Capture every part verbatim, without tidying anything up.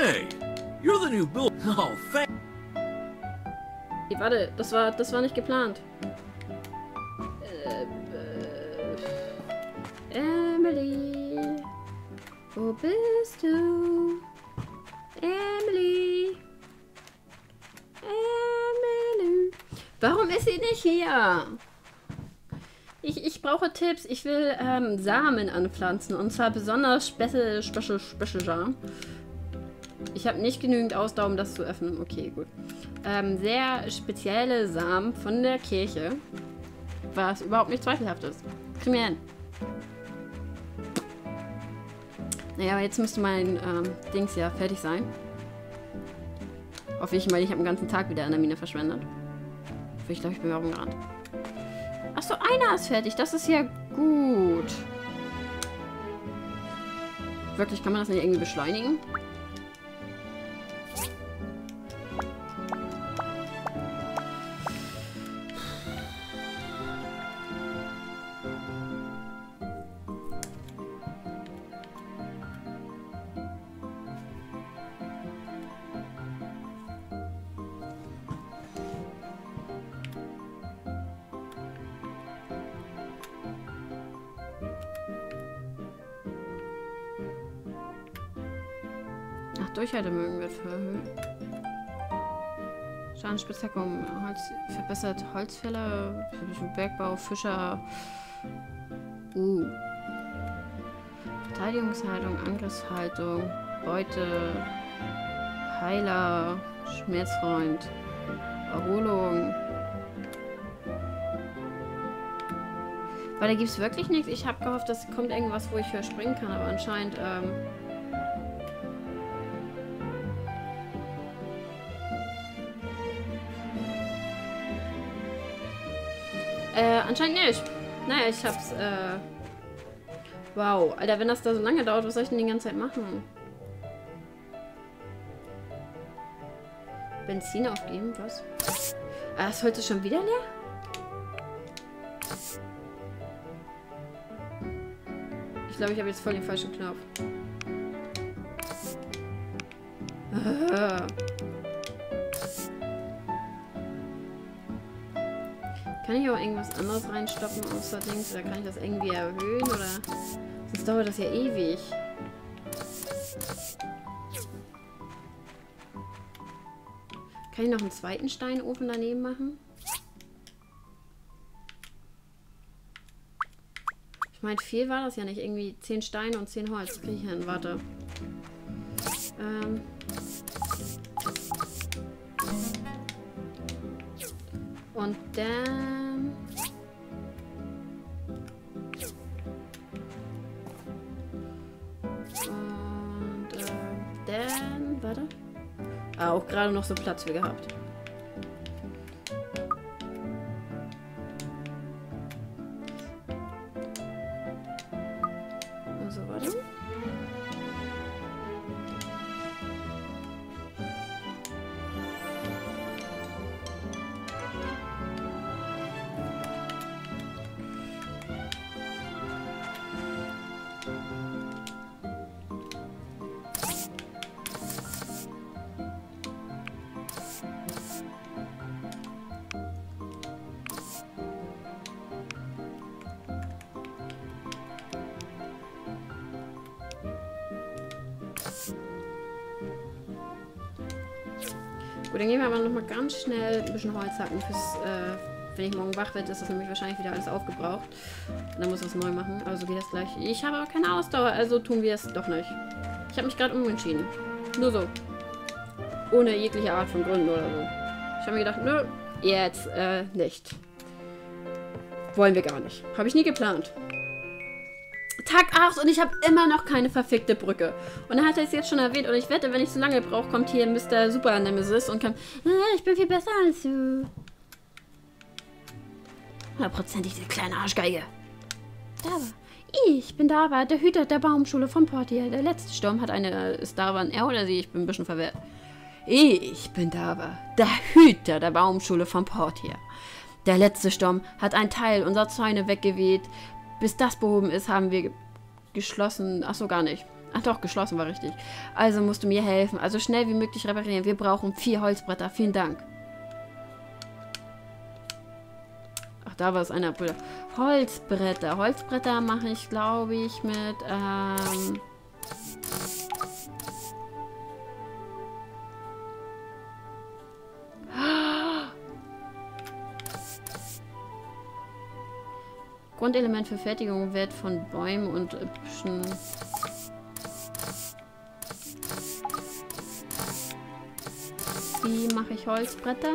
Hey, you're the new Bill. Oh, thank. Hey, warte, das war, das war nicht geplant. Äh, äh, Emily, wo bist du? Emily, Emily. Warum ist sie nicht hier? Ich, ich brauche Tipps. Ich will ähm, Samen anpflanzen. Und zwar besonders special, special, special Samen. Ich habe nicht genügend Ausdauer, um das zu öffnen. Okay, gut. Ähm, sehr spezielle Samen von der Kirche. Was überhaupt nicht zweifelhaft ist. Kriegen wir hin. Naja, aber jetzt müsste mein ähm, Dings ja fertig sein. Hoffe ich, weil ich habe den ganzen Tag wieder in der Mine verschwendet. Ich glaube, ich bin warum gerannt. Achso, einer ist fertig. Das ist ja gut. Wirklich, kann man das nicht irgendwie beschleunigen? Durchhaltevermögen wird verhöht. Schadenspitzhacke um Holz, verbessert Holzfäller, Bergbau, Fischer. Uh. Verteidigungshaltung, Angriffshaltung, Beute, Heiler, Schmerzfreund, Erholung. Weil da gibt es wirklich nichts. Ich habe gehofft, dass kommt irgendwas, wo ich höher springen kann, aber anscheinend ähm, Äh, anscheinend nicht. Naja, ich hab's, äh... Wow. Alter, wenn das da so lange dauert, was soll ich denn die ganze Zeit machen? Benzin aufgeben? Was? Ah, ist heute schon wieder leer? Ich glaube, ich habe jetzt voll den falschen Knopf. Ah. Kann ich auch irgendwas anderes reinstoppen außer Dings? Oder kann ich das irgendwie erhöhen? Oder sonst dauert das ja ewig. Kann ich noch einen zweiten Steinofen daneben machen? Ich meine, viel war das ja nicht. Irgendwie zehn Steine und zehn Holz. Kriege ich hin. Warte. Ähm... Und dann... Und äh, dann... Warte. Ah, auch gerade noch so Platz für gehabt. Also, warte. Gut, dann gehen wir aber noch mal ganz schnell ein bisschen Holz hacken. Fürs, äh, wenn ich morgen wach werde, ist das nämlich wahrscheinlich wieder alles aufgebraucht. Und dann muss ich was neu machen. Also geht das gleich. Ich habe aber keine Ausdauer, also tun wir es doch nicht. Ich habe mich gerade umentschieden. Nur so. Ohne jegliche Art von Gründen oder so. Ich habe mir gedacht, nö, jetzt äh, nicht. Wollen wir gar nicht. Habe ich nie geplant. Tag acht und ich habe immer noch keine verfickte Brücke. Und er hat es jetzt schon erwähnt und ich wette, wenn ich so lange brauche, kommt hier Mister Super Nemesis und kann, ah, ich bin viel besser als du. Hundertprozentig diese kleine Arschgeige. Dava. Ich bin Dava, der Hüter der Baumschule von Portier. Der letzte Sturm hat eine, ist Dava ein er oder sie? Ich bin ein bisschen verwirrt. Ich bin Dava, der Hüter der Baumschule von Portier. Der letzte Sturm hat einen Teil unserer Zäune weggeweht. Bis das behoben ist, haben wir geschlossen. Ach so, gar nicht. Ach doch, geschlossen war richtig. Also musst du mir helfen. Also schnell wie möglich reparieren. Wir brauchen vier Holzbretter. Vielen Dank. Ach, da war es einer. Holzbretter. Holzbretter mache ich, glaube ich, mit... Ähm Grundelement für Fertigung wird von Bäumen und Büschen. Wie mache ich Holzbretter?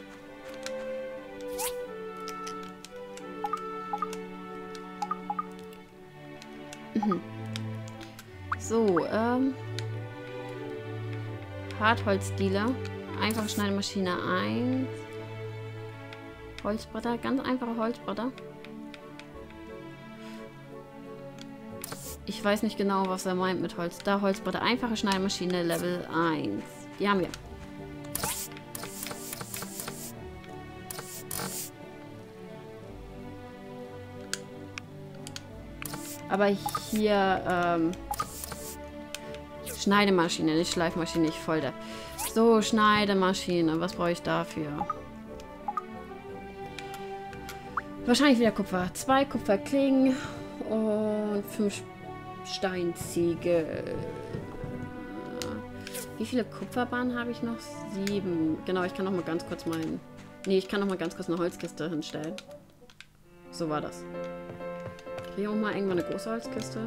Mhm. So, ähm. Hartholzdealer. Einfache Schneidemaschine eins. Holzbretter, ganz einfache Holzbretter. Ich weiß nicht genau, was er meint mit Holz. Da Holzbretter, einfache Schneidemaschine Level eins. Die haben wir. Aber hier, ähm, Schneidemaschine, nicht Schleifmaschine, ich voll da. So, Schneidemaschine, was brauche ich dafür? Wahrscheinlich wieder Kupfer. Zwei Kupferklingen und fünf Steinziegel. Wie viele Kupferbahnen habe ich noch? Sieben. Genau, ich kann noch mal ganz kurz meinen. Nee, ich kann noch mal ganz kurz eine Holzkiste hinstellen. So war das. Kriege ich auch mal irgendwann eine große Holzkiste.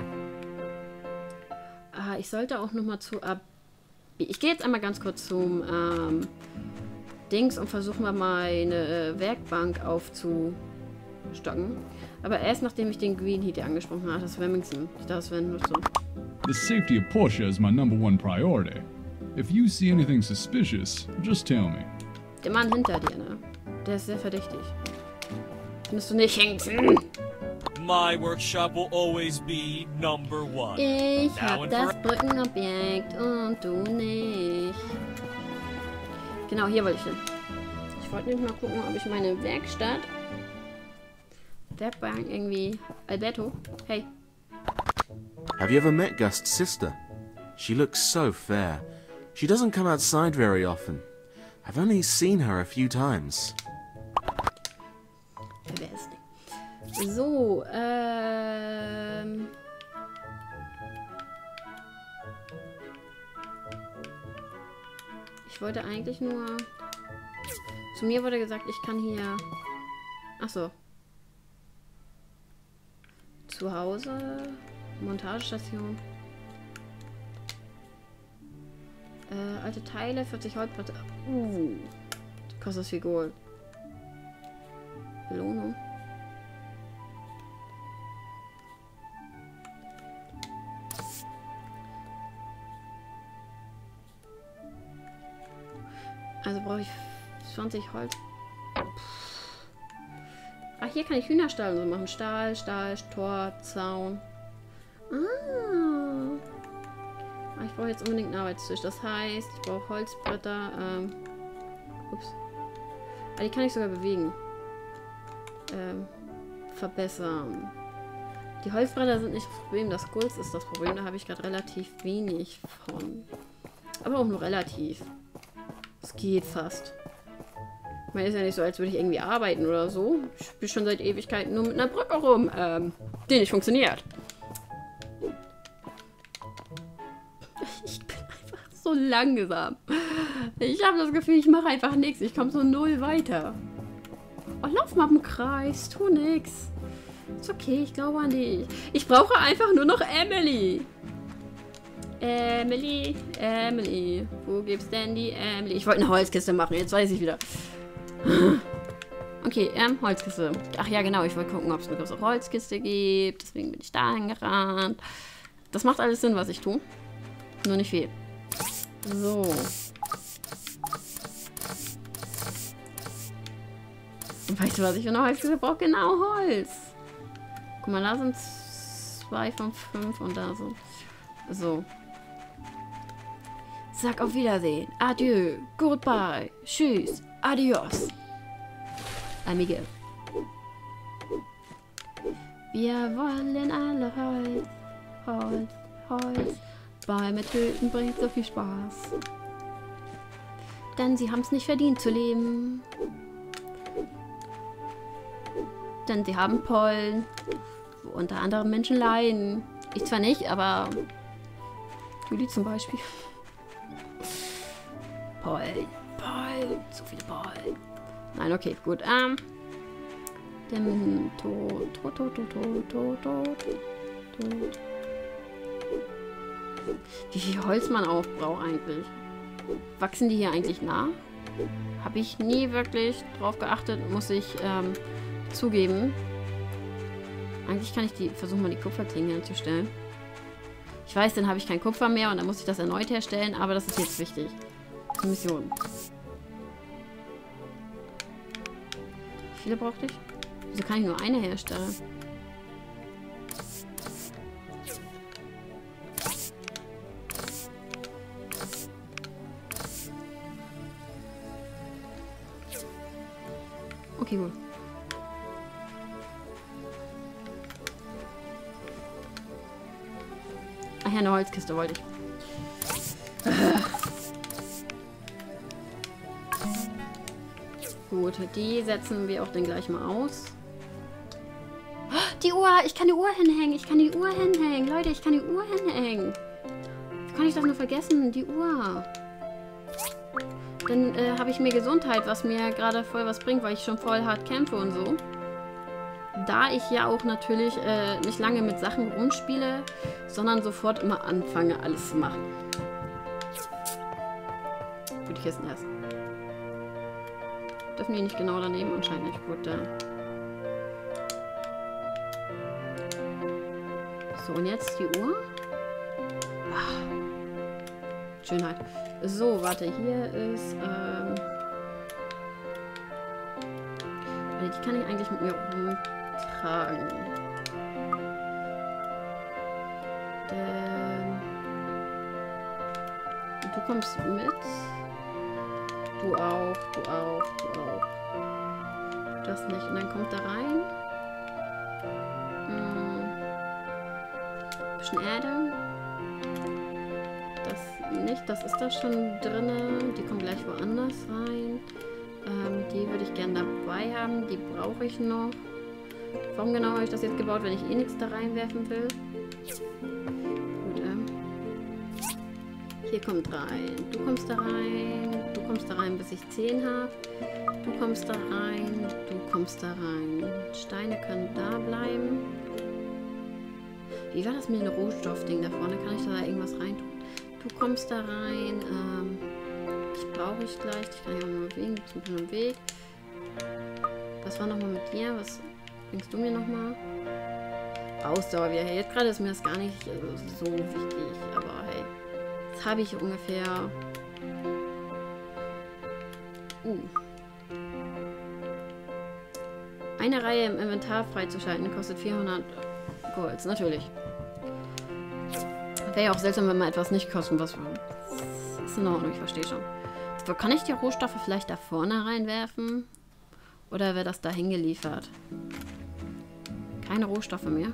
Ah, ich sollte auch noch mal zu ab. Ich gehe jetzt einmal ganz kurz zum ähm, Dings und versuche mal meine Werkbank aufzustocken. Aber erst nachdem ich den Green Heat angesprochen habe, das Remington. Ich dachte, das wäre nur so. The safety of Portia is my number one priority. If you see anything suspicious, just tell me. Der Mann hinter dir, ne? Der ist sehr verdächtig. Findest du nicht, Hengsten? My workshop will always be number one. Ich Now hab and das forever. Brückenobjekt und du nicht. Genau, hier wollte ich hin. Ich wollte nämlich mal gucken, ob ich meine Werkstatt... Werkbank irgendwie... Alberto? Hey. Have you ever met Gust's sister? She looks so fair. She doesn't come outside very often. I've only seen her a few times. Wer ist die? So, ähm... Ich wollte eigentlich nur... Zu mir wurde gesagt, ich kann hier... Achso. Zu Hause... Montagestation. Äh, alte Teile, vierzig Holzbretter. Uh, das kostet viel Gold. Belohnung. Also brauche ich zwanzig Holz. Ach, hier kann ich Hühnerstall so machen. Stahl, Stahl, Tor, Zaun. Ah. Ah, ich brauche jetzt unbedingt einen Arbeitstisch. Das heißt, ich brauche Holzbretter. Ähm, ups. Ah, die kann ich sogar bewegen. Ähm, verbessern. Die Holzbretter sind nicht das Problem. Das Gulz ist das Problem. Da habe ich gerade relativ wenig von. Aber auch nur relativ. Es geht fast. Ich meine, ist ja nicht so, als würde ich irgendwie arbeiten oder so. Ich spiele schon seit Ewigkeiten nur mit einer Brücke rum, ähm, die nicht funktioniert. Ich bin einfach so langsam. Ich habe das Gefühl, ich mache einfach nichts. Ich komme so null weiter. Oh, lauf mal im Kreis. Tu nix. Ist okay, ich glaube an dich. Ich brauche einfach nur noch Emily. Emily, Emily. Wo gibt's denn die Emily? Ich wollte eine Holzkiste machen, jetzt weiß ich wieder. Okay, ähm, Holzkiste. Ach ja, genau, ich wollte gucken, ob es eine große Holzkiste gibt. Deswegen bin ich da hingerannt. Das macht alles Sinn, was ich tue. Nur nicht viel. So. Und weißt du, was ich für eine Holzkiste brauche? Genau, Holz. Guck mal, da sind zwei von fünf und da sind... So. Sag auf Wiedersehen. Adieu. Goodbye. Tschüss. Adios. Amigo. Wir wollen alle Holz. Holz. Holz. Bäume töten bringt so viel Spaß. Denn sie haben es nicht verdient zu leben. Denn sie haben Pollen, wo unter anderem Menschen leiden. Ich zwar nicht, aber Juli zum Beispiel. Pollen, Pollen, so viele Pollen. Nein, okay, gut. Ähm, dem Tod, Tod, Tod, Tod, Tod, Tod, Tod, Tod. Wie viel Holz man auch braucht eigentlich. Wachsen die hier eigentlich nach? Habe ich nie wirklich drauf geachtet, muss ich ähm, zugeben. Eigentlich kann ich die versuchen, mal die Kupferklingen herzustellen. Ich weiß, dann habe ich kein Kupfer mehr und dann muss ich das erneut herstellen, aber das ist jetzt wichtig. Die Mission. Wie viele brauchte ich? Wieso kann ich nur eine herstellen? Okay, gut. Ach ja, eine Holzkiste wollte ich. Gut, die setzen wir auch dann gleich mal aus. Die Uhr! Ich kann die Uhr hinhängen! Ich kann die Uhr hinhängen! Leute, ich kann die Uhr hinhängen! Wie kann ich das nur vergessen? Die Uhr! Dann äh, habe ich mehr Gesundheit, was mir gerade voll was bringt, weil ich schon voll hart kämpfe und so. Da ich ja auch natürlich äh, nicht lange mit Sachen rumspiele, sondern sofort immer anfange, alles zu machen. Gut, ich essen erst. Dürfen die nicht genau daneben? Anscheinend nicht. Gut, da. So, und jetzt die Uhr. Ach. Schönheit. So, warte, hier ist, ähm... die kann ich eigentlich mit mir rumtragen. Denn... Du kommst mit. Du auch, du auch, du auch. Das nicht. Und dann kommt da rein. Hm. Bisschen Erde. Nicht, das ist da schon drinne. Die kommt gleich woanders rein. Ähm, die würde ich gerne dabei haben. Die brauche ich noch. Warum genau habe ich das jetzt gebaut, wenn ich eh nichts da reinwerfen will? Gut, ähm. Hier kommt rein. Du kommst da rein. Du kommst da rein, bis ich zehn habe. Du kommst da rein. Du kommst da rein. Steine können da bleiben. Wie war das mit dem Rohstoffding da vorne? Kann ich da irgendwas reintun? Du kommst da rein. Ähm, ich brauche ich gleich. Ich kann ja mal bewegen. Zum Beispiel Weg. Was war nochmal mit dir? Was bringst du mir nochmal? Ausdauer wieder. Hey, jetzt gerade ist mir das gar nicht so wichtig. Aber hey, jetzt habe ich ungefähr... Uh. Eine Reihe im Inventar freizuschalten kostet vierhundert Golds. Natürlich. Wäre ja auch seltsam, wenn man etwas nicht kosten. Was ist in Ordnung, ich verstehe schon. So, kann ich die Rohstoffe vielleicht da vorne reinwerfen? Oder wäre das da hingeliefert? Keine Rohstoffe mehr.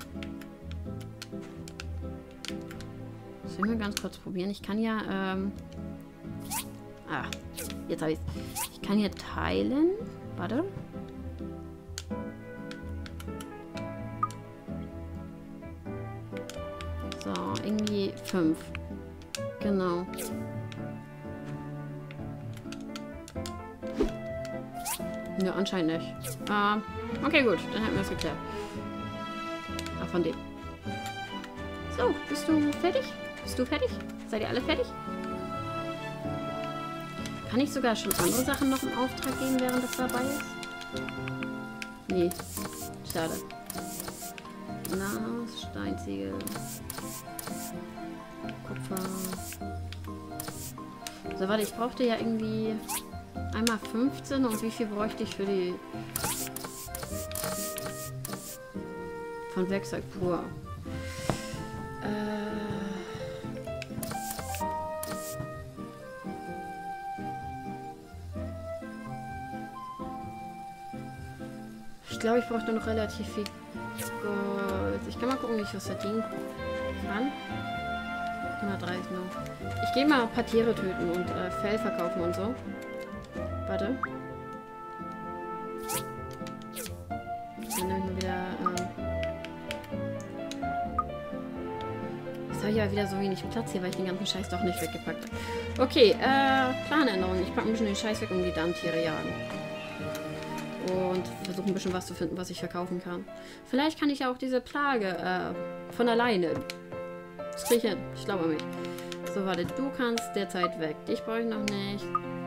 Sollen wir ganz kurz probieren? Ich kann ja, ähm... Ah, jetzt habe ich es. Ich kann hier teilen. Warte. So, irgendwie fünf. Genau. Ja, anscheinend nicht. Ähm, okay, gut. Dann hätten wir das geklärt. Ach, von dem. So, bist du fertig? Bist du fertig? Seid ihr alle fertig? Kann ich sogar schon andere Sachen noch in Auftrag geben, während das dabei ist? Nee. Schade. Nanos, Steinziegel. Kupfer. So, warte, ich brauchte ja irgendwie einmal fünfzehn und wie viel bräuchte ich für die von Werkzeug pur? Äh ich glaube, ich brauchte noch relativ viel Gold. Ich kann mal gucken, wie ich was verdienen kann. zweihundertdreißig noch. Ich gehe mal ein paar Tiere töten und äh, Fell verkaufen und so. Warte. Dann nehme ich mal wieder... Ähm Jetzt habe ich aber wieder so wenig Platz hier, weil ich den ganzen Scheiß doch nicht weggepackt habe. Okay, äh, Planänderung. Ich packe ein bisschen den Scheiß weg und die Darmtiere jagen. Und versuche ein bisschen was zu finden, was ich verkaufen kann. Vielleicht kann ich ja auch diese Plage äh, von alleine. Das kriege ich hin. Ich glaube an mich. So, warte. Du kannst derzeit weg. Dich brauche ich noch nicht.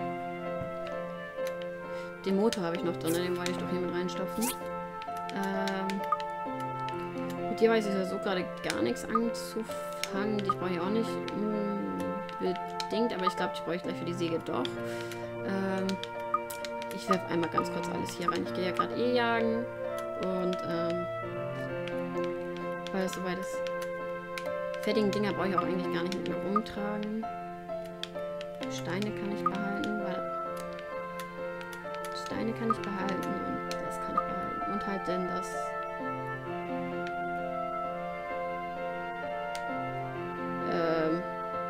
Den Motor habe ich noch drin. Den wollte ich doch hier mit reinstopfen. Ähm, mit dir weiß ich ja so gerade gar nichts anzufangen. Dich brauche ich auch nicht mh, bedingt. Aber ich glaube, die brauche ich gleich für die Säge doch. Ähm... Ich werfe einmal ganz kurz alles hier rein. Ich gehe ja gerade eh jagen. Und, ähm... weil es soweit ist. Fertigen Dinger brauche ich auch eigentlich gar nicht mit mir rumtragen. Steine kann ich behalten, weil... Steine kann ich behalten und das kann ich behalten. Und halt denn das... Ähm...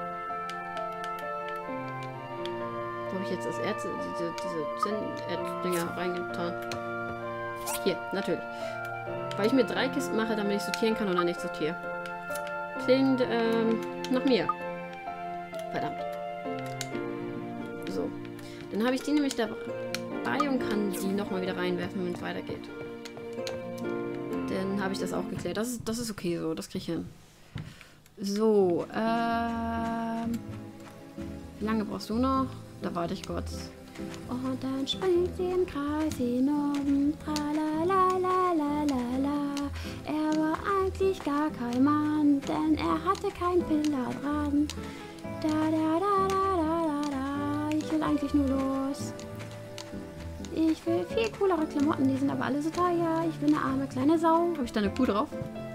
Wo habe ich jetzt das Erz, diese, diese Zinn-Erz-Dinger reingetan? Hier, natürlich. Weil ich mir drei Kisten mache, damit ich sortieren kann oder nicht sortiere. Klingt, ähm, nach mir. Verdammt. So. Dann habe ich die nämlich dabei und kann die nochmal wieder reinwerfen, wenn es weitergeht. Dann habe ich das auch geklärt. Das ist, das ist okay so, das kriege ich hin. So, ähm... wie lange brauchst du noch? Da warte ich kurz. Und dann springt sie im Kreis hinum. Tralalalalala. Er war eigentlich gar kein Mann, denn er hatte kein Pillar dran. Da, da, da, da, da, da, da. Ich will eigentlich nur los. Ich will viel coolere Klamotten, die sind aber alle so teuer. Ich bin eine arme kleine Sau. Habe ich da eine Kuh drauf?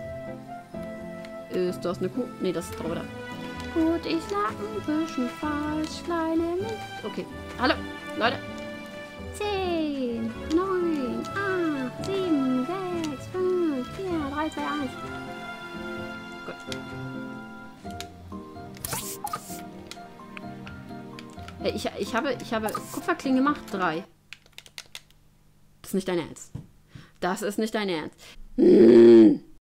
Ist das eine Kuh? Nee, das ist drauf. Gut, ich lag ein bisschen falsch, kleine Mist. Okay, hallo, Leute. zehn, neun, acht, sieben, sechs, fünf, vier, drei, zwei, eins. Gut. Hey, ich, ich, habe, ich habe Kupferklinge gemacht, drei. Das ist nicht dein Ernst. Das ist nicht dein Ernst. Hm.